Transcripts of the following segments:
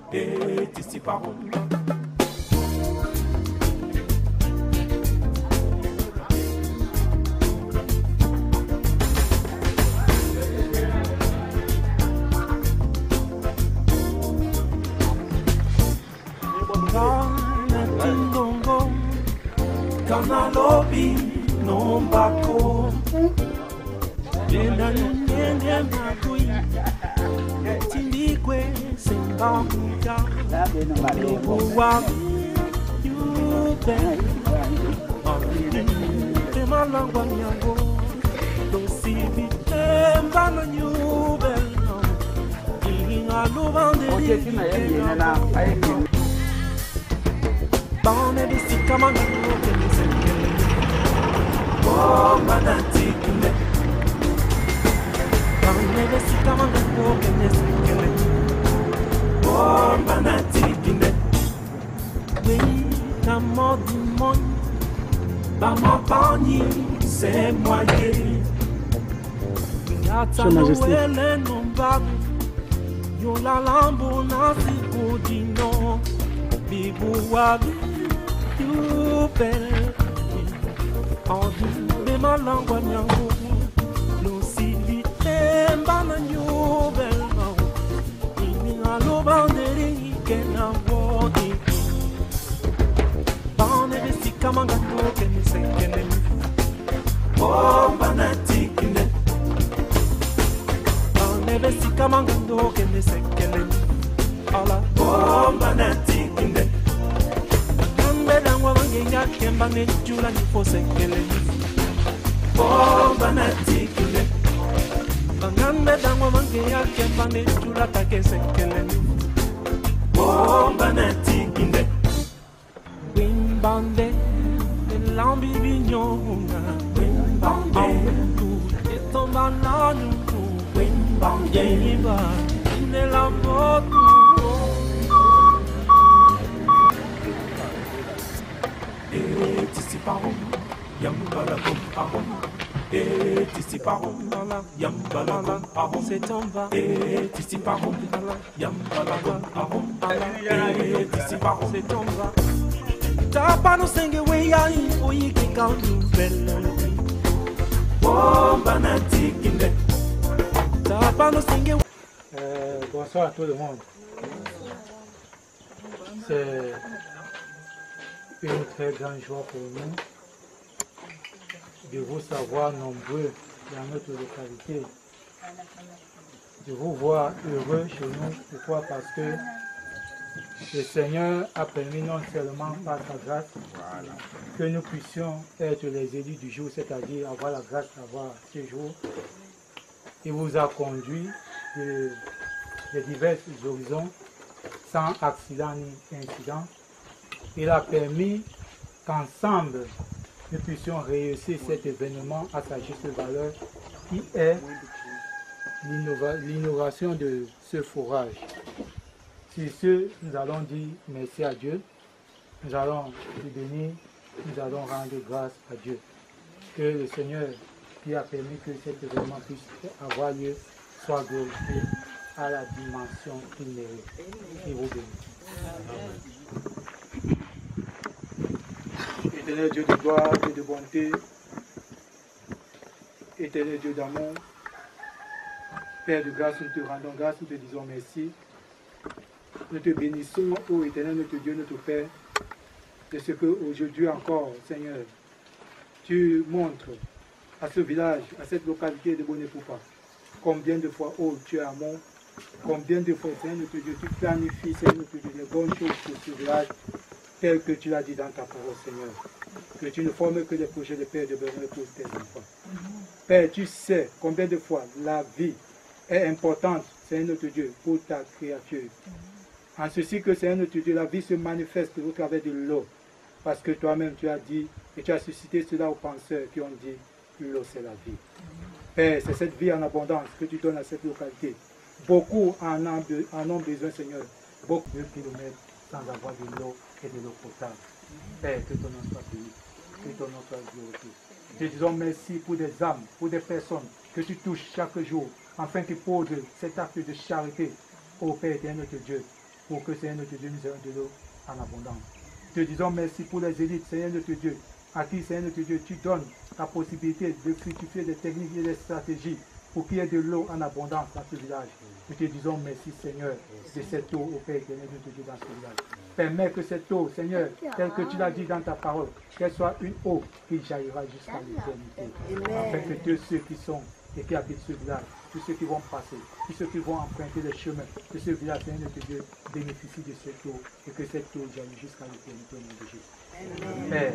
et dissiparont. Kana lobi no bako Nena nyenge makui Tindikwe simba muka Uwa yube Tema langwa nyango Dosibi mbano nyube Inga lubande Bane bisika mangano kemisekele Bomba natikile Bane bisika mangano kemisekele Bomba natikile Oui, la mode du monde Bama pani, c'est moyen Yata noele nombagu Yo la lambo nasi kodino Bibu wabi Yupe Envie ma langue nyango Lucidité mbana nyubel Ini alo banderi kena wodi Bane besika mangano kene sekene Bomba natikine Bane besika mangano kene sekene Ala bomba natikine Dangwa wangenga kemba nejula nifosekele Bomba natikile Bangambe dangwa wangenga kemba nejula takesekele Bomba natikile Wimbande Lambi binyonga Wimbande Etomba nanuku Wimbande Yimba Inela motu Et dissiparont, yambala comme paron. Et dissiparont, yambala comme paron. C'est en bas. Et dissiparont, yambala comme paron. Et dissiparont, c'est en bas. T'as pas nos cinq weyai, oui, qui quand nouvelle. Oh, banati, kinde. T'as pas nos cinq. Bonsoir à tout le monde. C'est une très grande joie pour nous de vous savoir nombreux dans notre localité, de vous voir heureux chez nous. Pourquoi? Parce que le Seigneur a permis non seulement par sa grâce que nous puissions être les élus du jour, c'est-à-dire avoir la grâce d'avoir ce jour. Il vous a conduit de divers horizons sans accident ni incident. Il a permis qu'ensemble, nous puissions réussir cet événement à sa juste valeur, qui est l'innovation de ce forage. Sur ce, nous allons dire merci à Dieu, nous allons lui bénir, nous allons rendre grâce à Dieu. Que le Seigneur qui a permis que cet événement puisse avoir lieu soit glorifié à la dimension qu'il mérite. Il vous bénisse. Éternel Dieu de gloire et de bonté, éternel Dieu d'amour, Père de grâce, nous te rendons grâce, nous te disons merci. Nous te bénissons, ô éternel, notre Dieu, notre Père, de ce que aujourd'hui encore, Seigneur, tu montres à ce village, à cette localité de Bonepoupa, combien de fois, ô tu es amour, combien de fois, Seigneur, notre Dieu, tu planifies, Seigneur, notre Dieu, les bonnes choses pour ce village, tel que tu l'as dit dans ta parole, Seigneur. Que tu ne formes que des projets de paix et de bonheur pour tes enfants. Père, tu sais combien de fois la vie est importante, Seigneur notre Dieu, pour ta créature. En ceci que, Seigneur notre Dieu, la vie se manifeste au travers de l'eau. Parce que toi-même, tu as dit, et tu as suscité cela aux penseurs qui ont dit, l'eau c'est la vie. Père, c'est cette vie en abondance que tu donnes à cette localité. Beaucoup en ont besoin, Seigneur. Beaucoup de kilomètres sans avoir de l'eau et de l'eau potable. Père, que ton nom soit béni, que ton nom soit glorifié. Te disons merci pour des âmes, pour des personnes que tu touches chaque jour, afin qu'ils posent cet acte de charité au Père éternel notre Dieu. pour que Seigneur notre Dieu nous ait de l'eau en abondance. Te disons merci pour les élites, Seigneur notre Dieu, à qui, Seigneur notre Dieu, tu donnes la possibilité de fructifier des techniques et des stratégies pour qu'il y ait de l'eau en abondance dans ce village. Nous te disons merci, Seigneur, de cette eau au Père éternel de Dieu dans ce village. Permets que cette eau, Seigneur, telle que tu l'as dit dans ta parole, qu'elle soit une eau qui jaillira jusqu'à l'éternité. Afin que tous ceux qui sont et qui habitent ce village, tous ceux qui vont passer, tous ceux qui vont emprunter les chemins de ce village, Seigneur notre Dieu, bénéficient de cette eau et que cette eau jaillit jusqu'à l'éternité au nom de Jésus. Amen.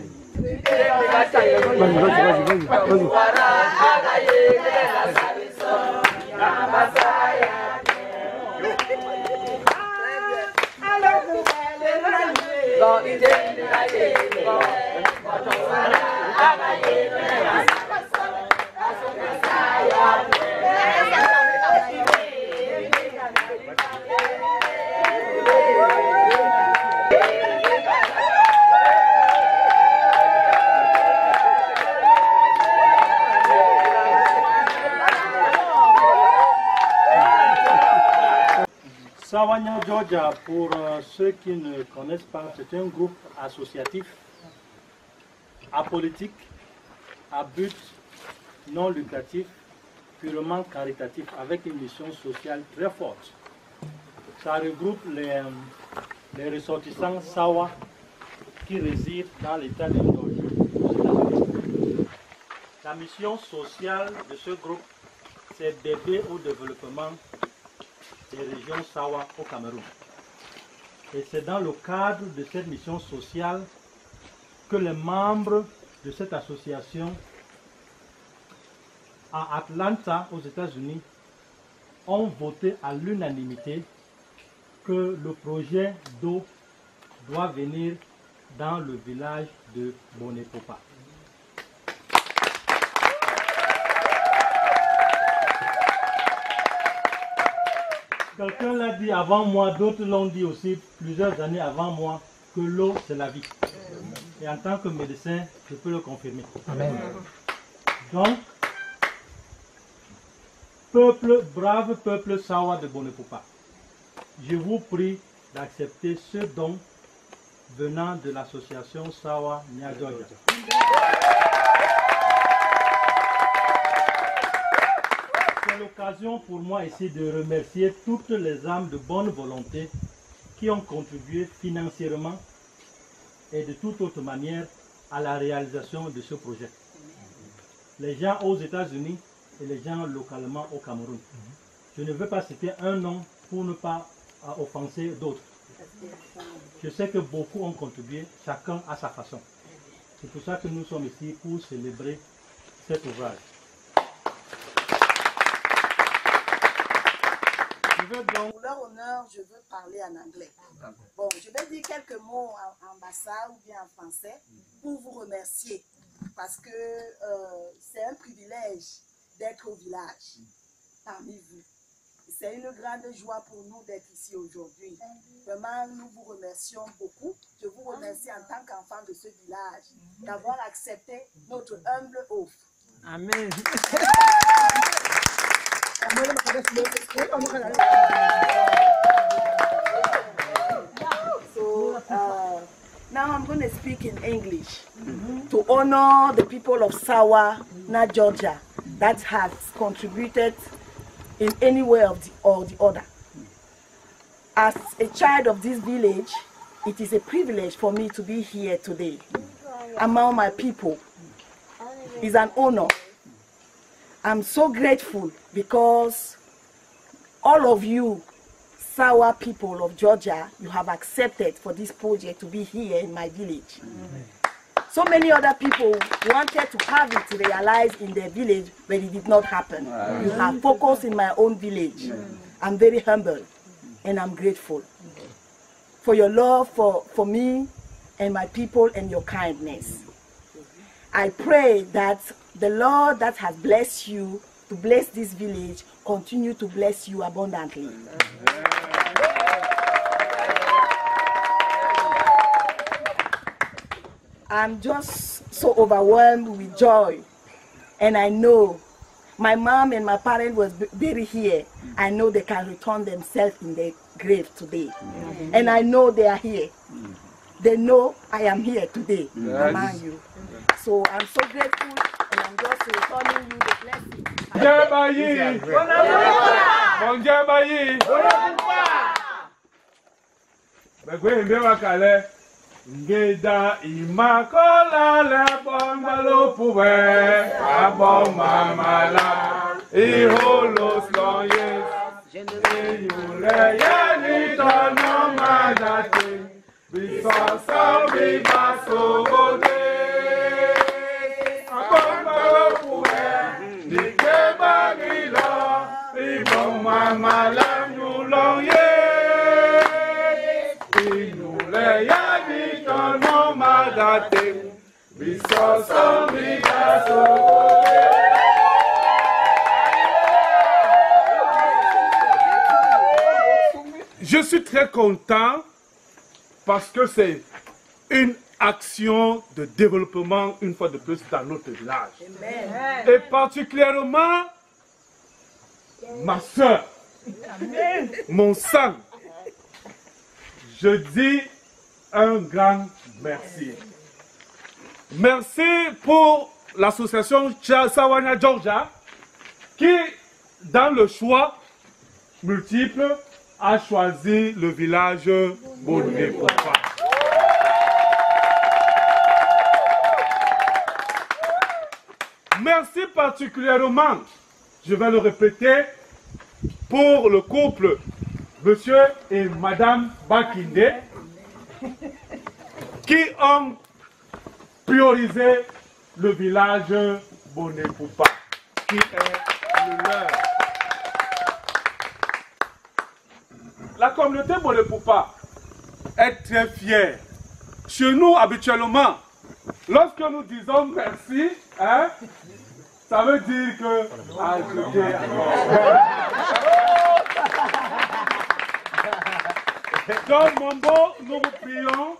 Sawanya Georgia, pour ceux qui ne connaissent pas, c'est un groupe associatif, apolitique, à but non lucratif, purement caritatif, avec une mission sociale très forte. Ça regroupe les ressortissants Sawa qui résident dans l'État de Georgia. La mission sociale de ce groupe, c'est d'aider au développement des régions Sawa au Cameroun. Et c'est dans le cadre de cette mission sociale que les membres de cette association à Atlanta, aux États-Unis, ont voté à l'unanimité que le projet d'eau doit venir dans le village de Bonepopa. Quelqu'un l'a dit avant moi, d'autres l'ont dit aussi plusieurs années avant moi, que l'eau c'est la vie. Et en tant que médecin, je peux le confirmer. Amen. Donc, brave peuple Sawa de Bonepopa, je vous prie d'accepter ce don venant de l'association Sawa Nyajoja. C'est l'occasion pour moi ici de remercier toutes les âmes de bonne volonté qui ont contribué financièrement et de toute autre manière à la réalisation de ce projet. Les gens aux États-Unis et les gens localement au Cameroun. Je ne veux pas citer un nom pour ne pas offenser d'autres. Je sais que beaucoup ont contribué, chacun à sa façon. C'est pour ça que nous sommes ici pour célébrer cet ouvrage. Pour leur honneur, je veux parler en anglais. Bon, je vais dire quelques mots en bassa ou bien en français pour vous remercier parce que c'est un privilège d'être au village parmi vous. C'est une grande joie pour nous d'être ici aujourd'hui. Vraiment, nous vous remercions beaucoup. Je vous remercie en tant qu'enfant de ce village d'avoir accepté notre humble offre. Amen. So now I'm going to speak in English to honor the people of Sawa, Georgia, that has contributed in any way or the other. As a child of this village, it is a privilege for me to be here today among my people. It's an honor. I'm so grateful because all of you Sawa people of Georgia, you have accepted for this project to be here in my village. So many other people wanted to have it realized in their village, but it did not happen. You have focused in my own village. I'm very humble and I'm grateful for your love for me and my people and your kindness. I pray that the Lord that has blessed you to bless this village continue to bless you abundantly. I'm just so overwhelmed with joy, and I know my mom and my parents was buried here. I know they can return themselves in their grave today. And I know they are here. They know I am here today among you. So I'm so grateful, and I'm just returning you the blessing. Ngeda imakola le bongalo pouve abon mamala iholo sloye yule yani tono madate bisosa bibasogode abon malo pouve nikebagila ibon mamala nyuloye yule yani no madate, je suis très content parce que c'est une action de développement une fois de plus dans notre village. Amen. Et particulièrement ma soeur, mon sang. Je dis un grand merci. Merci pour l'association Sawana Georgia qui, dans le choix multiple, a choisi le village Boné-Poupa. Merci particulièrement, je vais le répéter, pour le couple Monsieur et Madame Bakinde, qui ont priorisé le village Boné-Poupa, qui est le leur. La communauté Boné-Poupa est très fière. Chez nous, habituellement, lorsque nous disons merci, hein, ça veut dire que... Donc, Mombo, nous vous prions,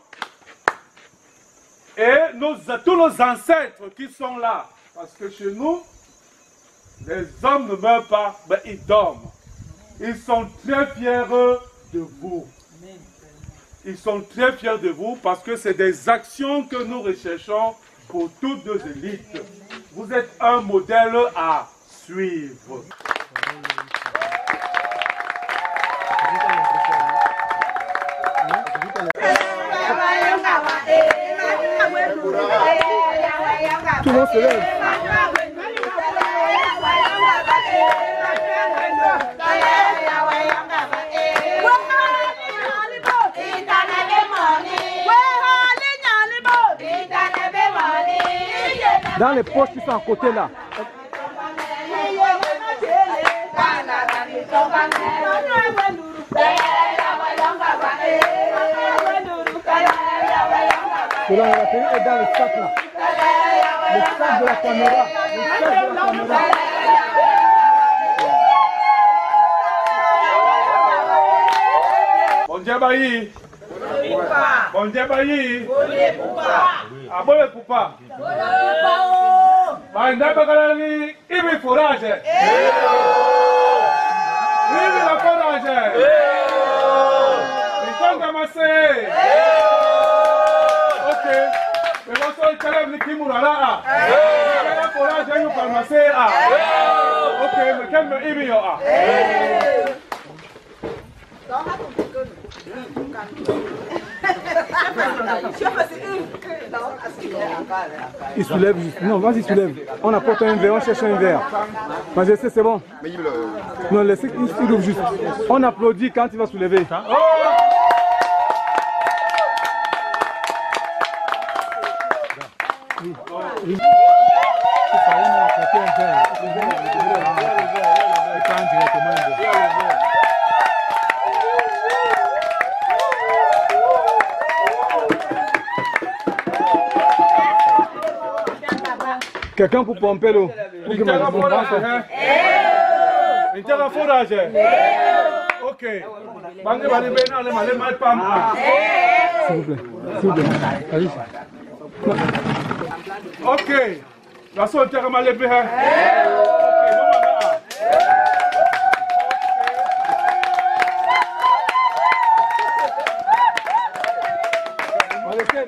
et tous nos ancêtres qui sont là, parce que chez nous, les hommes ne meurent pas, mais ils dorment. Ils sont très fiers de vous. Ils sont très fiers de vous parce que c'est des actions que nous recherchons pour toutes nos élites. Vous êtes un modèle à suivre. Tout le monde se lève. Dans les poches qui sont à côté là. La batterie est dans le sac là. Le sac de la caméra. Le sac de la caméra. Bon Dieu Bayi. Bon Dieu Bayi. Ah Boné-Poupa. Banda bakalani ibi forage. Ibi la forage. Ikonga mase. Ok. Mais bon sol kalem ni kimurala. La forage yu palmase a. Ok, mais quel me ibi yo a. Il soulève juste. Non, vas-y, soulève. On apporte un verre, on cherche un verre. Mais je sais, c'est bon. Non, laissez qu'il soulève juste. On applaudit quand il va soulever. Quelqu'un pour pomper l'eau. Ok. S'il vous plaît. S'il vous plaît. Allez. Ok. La seule terre m'a levé.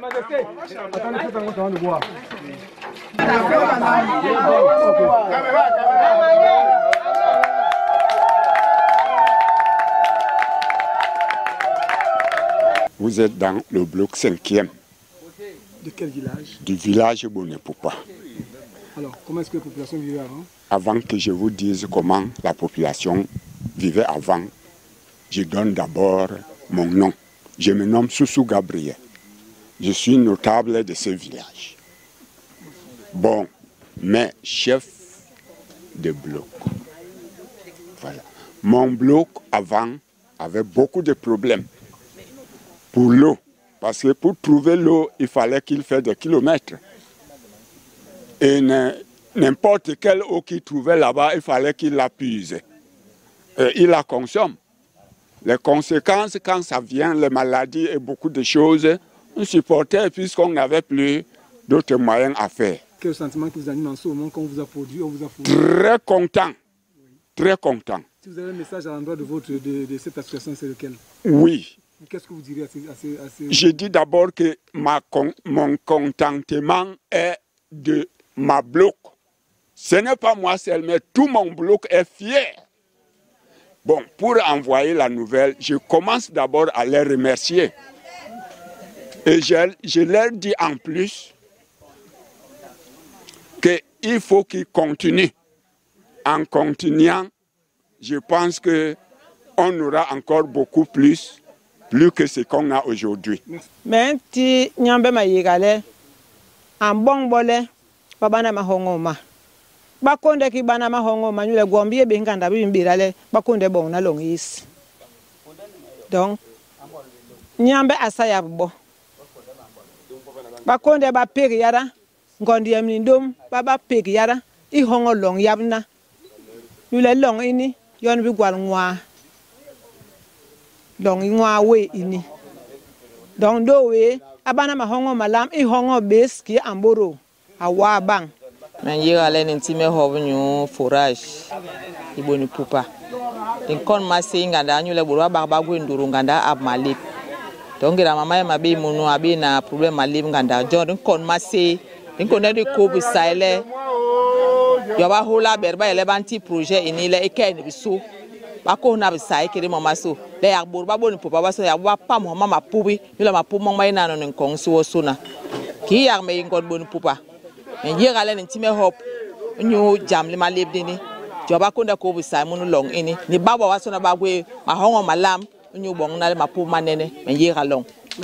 Vous êtes dans le bloc 5e. De quel village? Du village Bonepoupa. Alors, comment est-ce que la population vivait avant? Avant que je vous dise comment la population vivait avant, je donne d'abord mon nom. Je me nomme Soussou Gabriel. Je suis notable de ce village. Bon, mais chef de bloc. Voilà. Mon bloc avant avait beaucoup de problèmes pour l'eau. Parce que pour trouver l'eau, il fallait qu'il fasse des kilomètres. Et n'importe quelle eau qu'il trouvait là-bas, il fallait qu'il la puise. Et il la consomme. Les conséquences, quand ça vient, les maladies et beaucoup de choses, on supportait puisqu'on n'avait plus d'autres moyens à faire. Quel sentiment que vous animez en ce moment qu'on vous a produit, on vous a fourni? Très content. Très content. Si vous avez un message à l'endroit de cette association, c'est lequel? Oui. Qu'est-ce que vous direz à ces... Je dis d'abord que mon contentement est de ma bloc. Ce n'est pas moi seul, mais tout mon bloc est fier. Bon, pour envoyer la nouvelle, je commence d'abord à les remercier. Et je leur dis en plus qu'il faut qu'ils continuent. En continuant, je pense qu'on aura encore beaucoup plus que ce qu'on a aujourd'hui. Mais si nyambe ma yigale, en bon bole, babana mahongoma. Bakonde ki bana mahongoma nyule gombiye binganda bimbirale, bakonde bon na longis. Donc, nyambe asaya bo. Bakonde ba peri yara, ngondi yamindom, baba peri yara, I hongo long yabna. Nyule long ini, yon bi gwal ngwa. Donc ngwa we ini. Donc do we abana mahongo malam I hongo bes ki amboro awa bang. Men yigale ntime hovnyu forage I Bonepoupa. In kon masi nganda nyule burwa bagba gwenduru nganda ab malip. Donc la mama mabe munu abi na problem malip nganda jon kon masi in kon de ko bu saile. Yo ba hola berba ele banti projet inile eken biso. Bako na bisai kiri mama so le ya burba Bonepoupa ba so ya wa pam mama pubi yula mapu mong mai na no nkong so so na ki ya me ngod Bonepoupa en yigale ntime hop nyu jam le malib dini joba konda ko bisai munu long ini ni baba wa so na bagwe ma hongo malam nyu bong na le mapu manene en yigalong.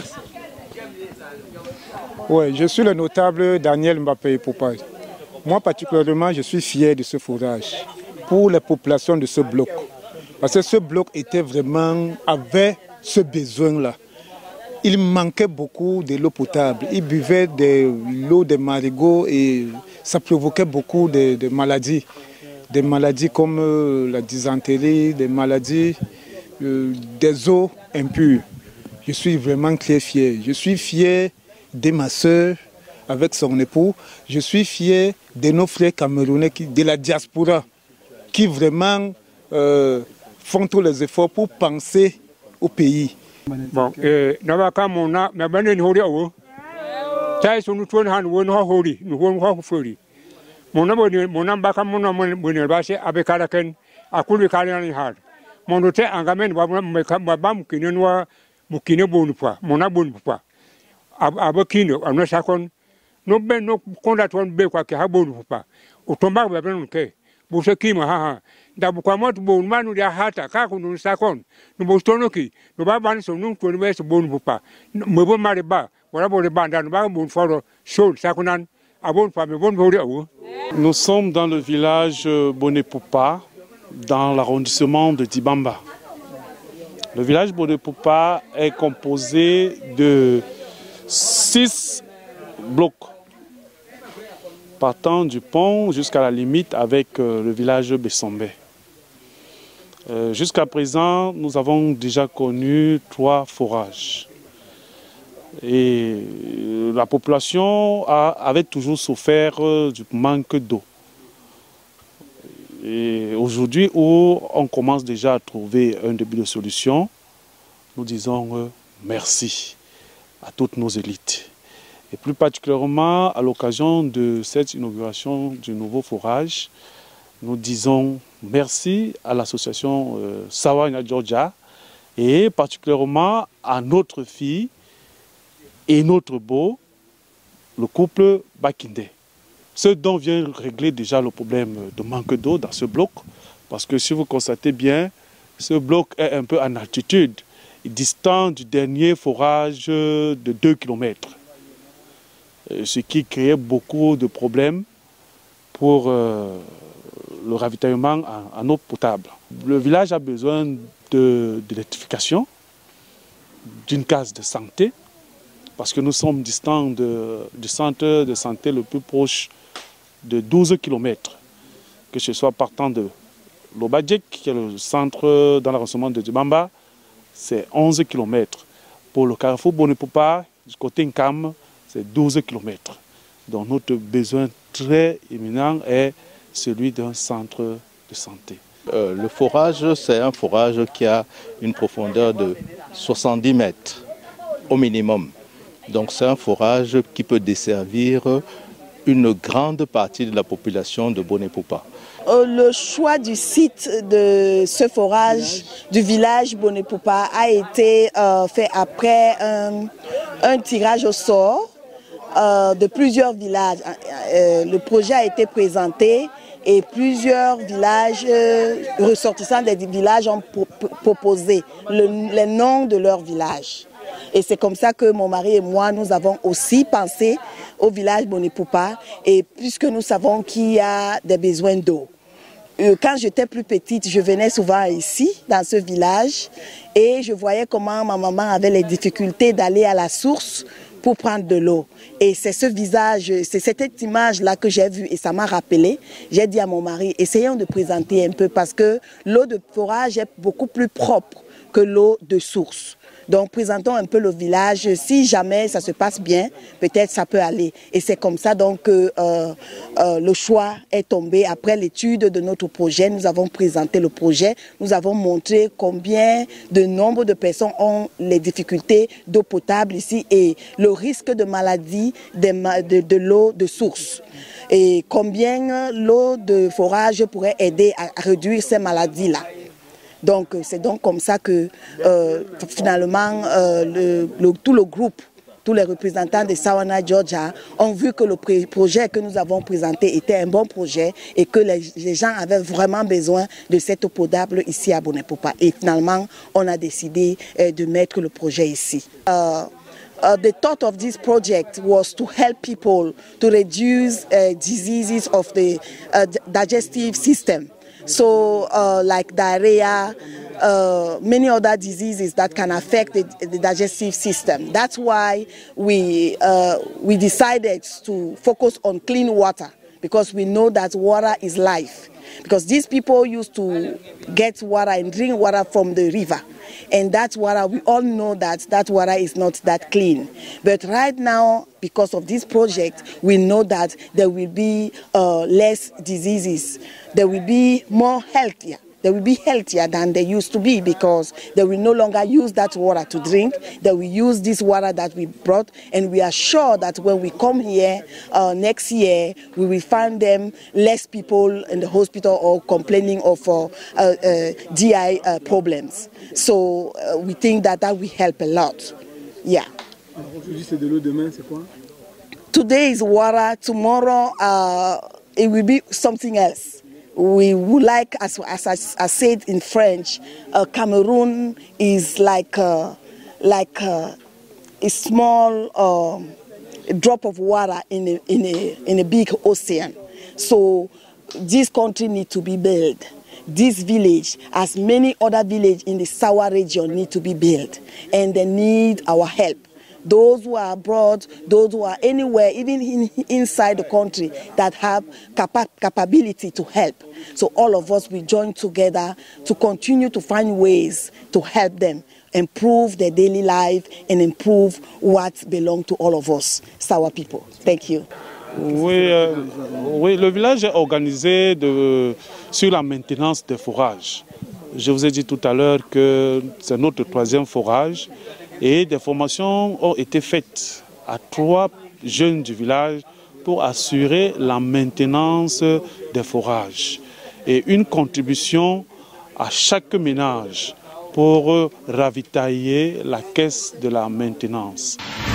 Oui, je suis le notable Daniel Mbappé Poupa. Moi particulièrement, je suis fier de ce forage pour les populations de ce bloc. Parce que ce bloc avait ce besoin-là. Il manquait beaucoup de l'eau potable. Il buvait de l'eau des marigots et ça provoquait beaucoup de maladies. Des maladies comme la dysenterie, des maladies des eaux impures. Je suis vraiment très fier. Je suis fier de ma soeur avec son époux. Je suis fier de nos frères camerounais, de la diaspora, qui vraiment font tous les efforts pour penser au pays. Bon, nabaka mona na bane ni hori awo. Tai sunu tuan han won ho hori, nu won ho fori. Mona baka mona bonel base abekara ken akulu kala ni har. Monote angamen babam kinenwa mukine Bonepoupa, mona Bonepoupa. Abakino amna sakon no ben no konda ton be kwa ke ha Bonepoupa. Utomba ba ben ke. Buse kima ha. Da bukwa mot bon manu dia hata ka kunu sakon no bostonoki no ba ban so nun ko no be so Bonepoupa mo bo mare ba wala bo le banda no ba bon foro sol sakonan abon pa me bon bori awo. Nous sommes dans le village Bonepoupa dans l'arrondissement de Dibamba. Le village Bonepoupa est composé de 6 blocs partant du pont jusqu'à la limite avec le village Bessombe. Jusqu'à présent, nous avons déjà connu 3 forages. Et la population avait toujours souffert du manque d'eau. Et aujourd'hui, où on commence déjà à trouver un début de solution, nous disons merci à toutes nos élites. Et plus particulièrement à l'occasion de cette inauguration du nouveau forage, nous disons merci à l'association Sawa na Georgia et particulièrement à notre fille et notre beau, le couple Bakinde. Ce dont vient régler déjà le problème de manque d'eau dans ce bloc, parce que si vous constatez bien, ce bloc est un peu en altitude, distant du dernier forage de 2 km. Ce qui créait beaucoup de problèmes pour le ravitaillement en eau potable. Le village a besoin d'électrification, d'une case de santé, parce que nous sommes distants du centre de santé le plus proche de 12 km, que ce soit partant de Lobadjek, qui est le centre dans l'arrondissement de Djibamba, c'est 11 km. Pour le carrefour Bonepopa, du côté Nkam, c'est 12 km. Donc notre besoin très éminent est celui d'un centre de santé. Le forage, c'est un forage qui a une profondeur de 70 mètres au minimum. Donc c'est un forage qui peut desservir une grande partie de la population de Bonepopa. Le choix du site de ce forage du village Bonepopa a été fait après un tirage au sort de plusieurs villages. Le projet a été présenté et plusieurs villages ressortissants des villages ont proposé les noms de leur village. Et c'est comme ça que mon mari et moi, nous avons aussi pensé au village Bonepopa, et puisque nous savons qu'il y a des besoins d'eau. Quand j'étais plus petite, je venais souvent ici, dans ce village, et je voyais comment ma maman avait les difficultés d'aller à la source pour prendre de l'eau. Et c'est ce visage, c'est cette image-là que j'ai vue et ça m'a rappelé. J'ai dit à mon mari, essayons de présenter un peu parce que l'eau de forage est beaucoup plus propre que l'eau de source. Donc présentons un peu le village, si jamais ça se passe bien, peut-être ça peut aller. Et c'est comme ça donc que le choix est tombé. Après l'étude de notre projet, nous avons présenté le projet, nous avons montré combien de nombre de personnes ont les difficultés d'eau potable ici et le risque de maladie de l'eau de source. Et combien l'eau de forage pourrait aider à réduire ces maladies-là. Donc c'est donc comme ça que finalement tout le groupe, tous les représentants de Sawa na Georgia ont vu que le projet que nous avons présenté était un bon projet et que les gens avaient vraiment besoin de cette eau potable ici à Bonepopa. Et finalement, on a décidé de mettre le projet ici. The thought of this project was to help people to reduce diseases of the digestive system. So like diarrhea, many other diseases that can affect the digestive system. That's why we decided to focus on clean water, because we know that water is life. Because these people used to get water and drink water from the river. And that water, we all know that that water is not that clean. But right now, because of this project, we know that there will be less diseases. There will be more healthier. They will be healthier than they used to be because they will no longer use that water to drink. They will use this water that we brought, and we are sure that when we come here next year, we will find them less people in the hospital or complaining of GI problems. So we think that will help a lot. Yeah. Aujourd'hui c'est de l'eau, demain c'est quoi? Today is water. Tomorrow it will be something else. We would like, as I said in French, Cameroon is like a small drop of water in a big ocean. So this country needs to be built. This village, as many other villages in the Sawa region, need to be built, and they need our help. Those who are abroad, those who are anywhere, even inside the country, that have capability to help. So all of us, we join together to continue to find ways to help them improve their daily life and improve what belongs to all of us, Sawa people. Thank you. Oui, le village est organisé sur la maintenance des forages. Je vous ai dit tout à l'heure que c'est notre 3e forage. Et des formations ont été faites à 3 jeunes du village pour assurer la maintenance des forages et une contribution à chaque ménage pour ravitailler la caisse de la maintenance.